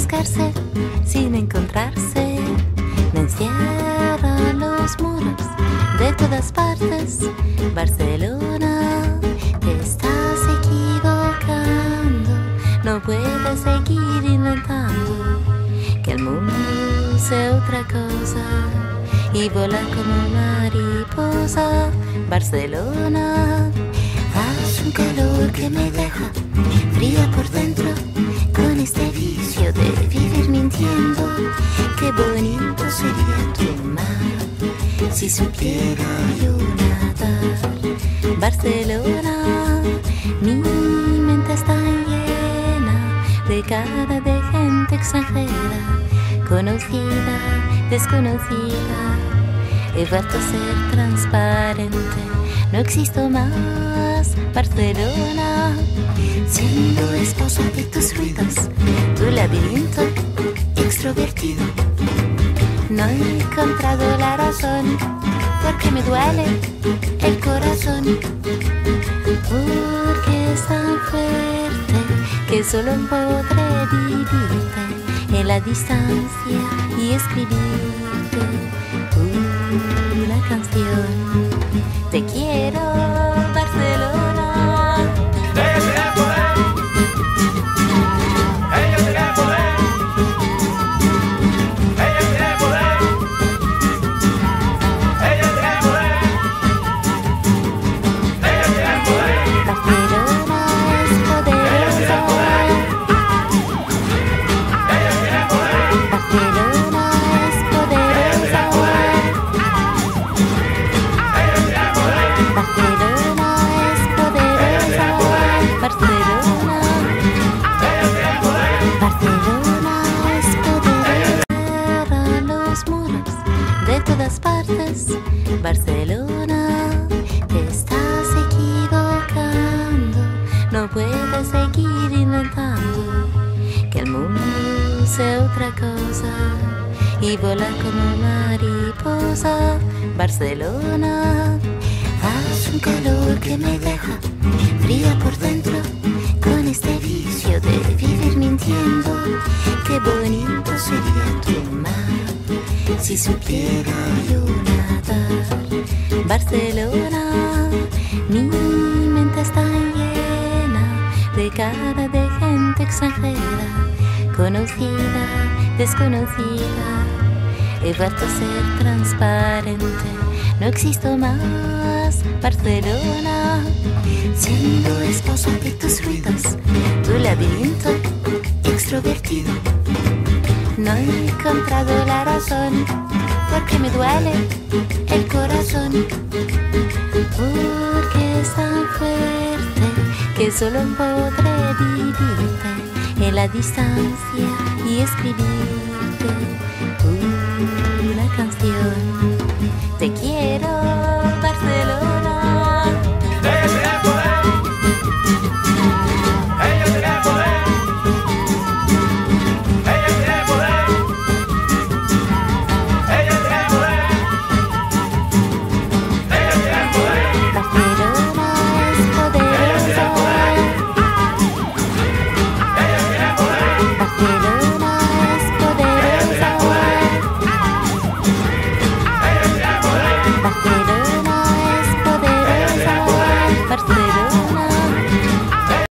buscarse sin encontrarse. Me encierran los muros de todas partes. Barcelona, te estás equivocando. No puedes seguir inventando que el mundo sea otra cosa y volar como mariposa. Barcelona, hace un calor que me deja fría por dentro, con este vicio de vivir mintiendo. Qué bonito sería tu mar si supiera yo nadar. Barcelona, mi mente está llena de cara de gente extranjera, conocida, desconocida. He vuelto a ser transparente, no existo más. Barcelona, siendo esposa de tus ruidos, tu laberinto extrovertido. No he encontrado la razón, porque me duele el corazón, porque es tan fuerte que solo podré vivirte en la distancia y escribirte una canción. Te quiero, Barcelona. Ella tiene poder. Ella tiene poder. Ella tiene poder. Ella tiene poder. Ella tiene poder. Barcelona es poderosa. Ella tiene poder. Barcelona es poderosa. Ella tiene poder. Barcelona es poderosa. Barcelona. Barcelona es poderosa. Cierran los muros de todas partes. Barcelona, te estás equivocando. No puedes seguir inventando que el mundo sea otra cosa y volar como mariposa. Barcelona, hace un calor que me deja fría por dentro, con este vicio de vivir mintiendo. Qué bonito sería tu mar si supiera yo nadar. Barcelona, mi mente está llena de cara de gente extranjera, conocida, desconocida. He vuelto a ser transparente, no existo más. Barcelona, siendo esposa de tus ruidos, tu laberinto extrovertido. No he encontrado la razón, porque me duele el corazón, porque es tan fuerte que solo podré vivirte en la distancia y escribirte una canción.